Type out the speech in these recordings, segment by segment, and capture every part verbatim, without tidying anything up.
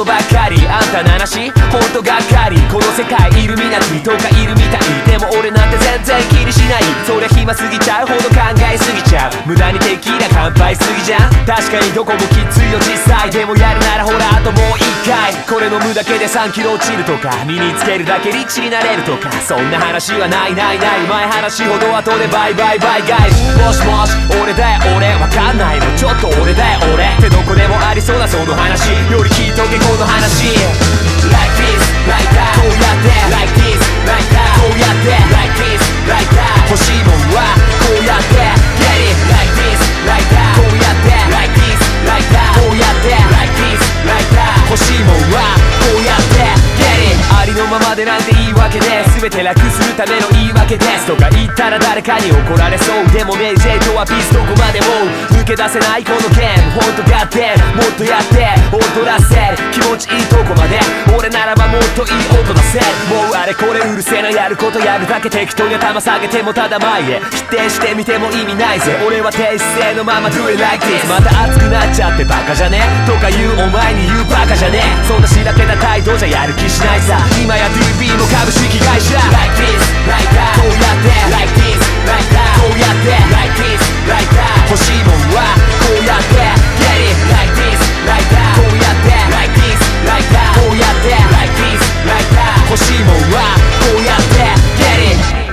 ことばっかり、あんたの話ほんとがっかり。この世界イルミナティとかいるみたい、でも俺なんて全然気にしない。そりゃ暇すぎちゃうほど考えすぎちゃう、無駄にテキーラ乾杯すぎじゃん。確かにどこもきついよ実際、でもやるならほらあともう一回。これ飲むだけでさんキロ落ちるとか、身につけるだけリッチになれるとか、そんな話はないないない。前話ほど後でバイバイバイガイズ。もしもし俺だよ俺、わかんないのちょっと俺だよ俺ってどこでもありそうなその話より聞いとけこの話。 Like this, like that こうやって Like this, like that こうやって Like this, like that 欲しいもんはこうやって Get it, like this, like that こうやって Like this, like that こうやって Like this, like that 欲しいもんはこうやって Get it ありのままでなんて言い訳で、全て楽するための言い訳ですとか言ったら誰かに怒られそう。でもね J とはピースどこまでも抜け出せないこのゲーム、ほんとガッテンもっとやって踊らせる気持ちいいとこまで、俺ならばもっといい音出せる。もうあれこれうるせえな、やることやるだけ適当に頭下げてもただ前へ、否定してみても意味ないぜ。俺は低姿勢のまま Do it like this。 また熱くなっちゃってバカじゃねとか言うお前に言うバカじゃねえ、そんなしらけた態度じゃやる気しないさ。今や ディービー も株式会社 Like this, like that こうやって Like this, like that こうやって Like this, like that 欲しいもんはこうやって Get it, like this, like that こうやって Like this, like that こうやって Like this, like that 欲しいもんはこうやって Get it。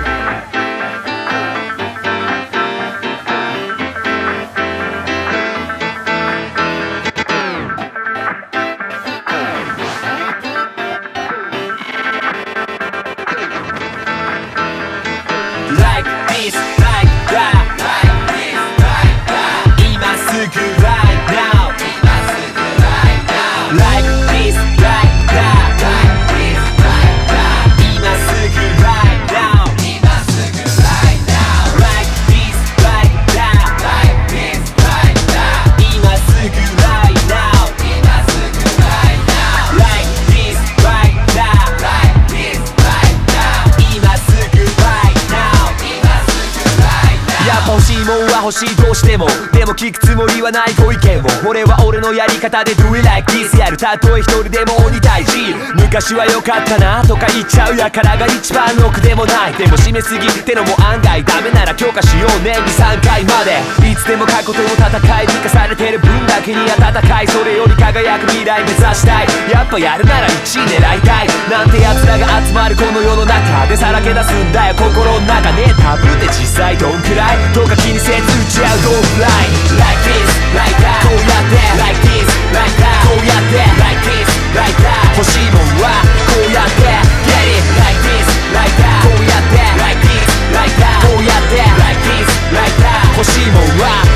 欲しいどうしても、でも聞くつもりはないご意見を。俺は俺のやり方で Do it like this やる。たとえ一人でも鬼退治。昔は良かったなとか言っちゃうやからが一番ろくでもない。でも締めすぎてのも案外ダメなら強化しよう年にさんかいまで。いつでも過去との戦い生かされてる分だけに温かい、それより輝く未来目指したい。やっぱやるならいちい狙いたいなんて奴らが集まるこの世の中でさらけ出すんだよ心の中ね。タブーって実際どんくらいとか気にせず打ち合うゴーフライ Like this, like that こうやって Like this, like that こうやって Like this, like that 欲しいもんはこうやって Get it, like this, like that こうやって Like this, like that こうやって Like this, like that 欲しいもんは